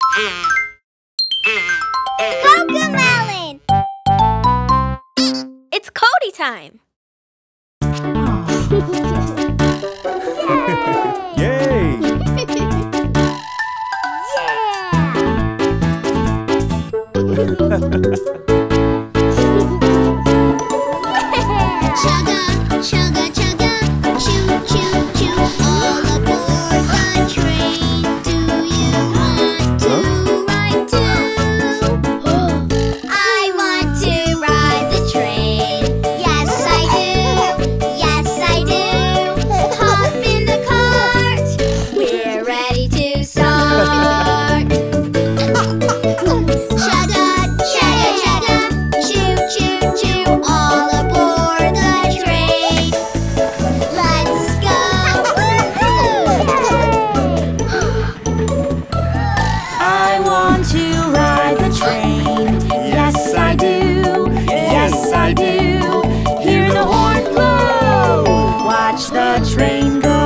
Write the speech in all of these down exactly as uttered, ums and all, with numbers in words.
CoComelon! It's Cody time! Yay! Chugga, chugga, chugga, choo, choo, choo, all aboard the train. Do you want to ride too? I want to ride the train. Yes, I do. Yes, I do. Hop in the cart. We're ready to start. Chugga, chugga, chugga, choo, choo, choo, all aboard the train. Let's go! I want to ride the train. Yes, I do. Yes, I do. Hear the horn blow. Watch the train go.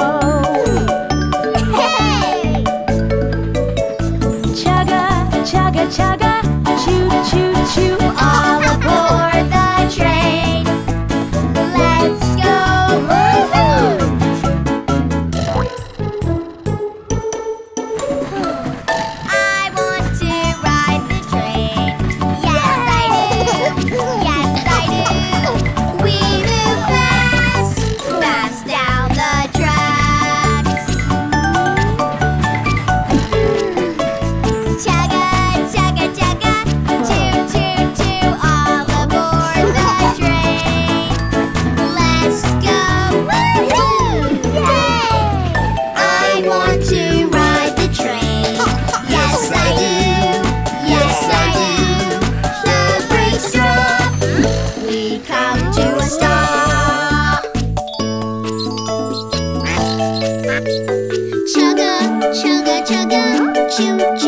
Hey! Chugga, chugga, chugga. Choo, choo, choo. All aboard the train. Let's go! Woohoo! I want to ride the train. Yes, I do. Yes, I do. We move fast, fast down the tracks. Chugga, chugga, chugga, choo, choo, choo, all aboard the train. Let's go! Woohoo! Yay! I want to ride the train. Yes, I do. Yes, I do. The brakes drop. We come to a stop. Chugga, chugga, chugga, choo, choo.